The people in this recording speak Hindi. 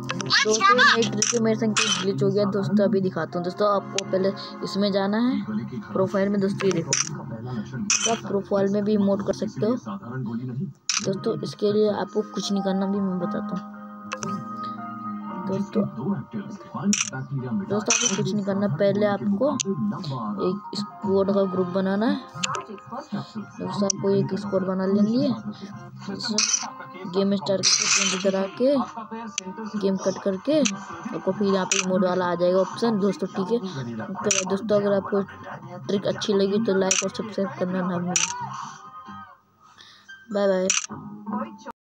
दोस्तों नई ट्रिक मेरे संग ग्लिच हो गया दोस्तों, अभी दिखाता हूँ दोस्तों। आपको पहले इसमें जाना है प्रोफाइल में दोस्तों, ये देखो तो आप प्रोफाइल में भी इमोट कर सकते हो दोस्तों। इसके लिए आपको कुछ नहीं करना, भी मैं बताता हूँ दोस्तों। आपको कुछ नहीं करना, पहले आपको एक स्क्वाड का ग्रुप बनाना है दोस्तों। आपको एक स्क्वाड बना लेंगे, गेम स्टार्ट करके इधर आके गेम कट करके आपको फिर यहाँ पे मोड वाला आ जाएगा ऑप्शन दोस्तों, ठीक है। तो दोस्तों अगर आपको ट्रिक अच्छी लगी तो लाइक और सब्सक्राइब करना ना भूलें। Bye bye.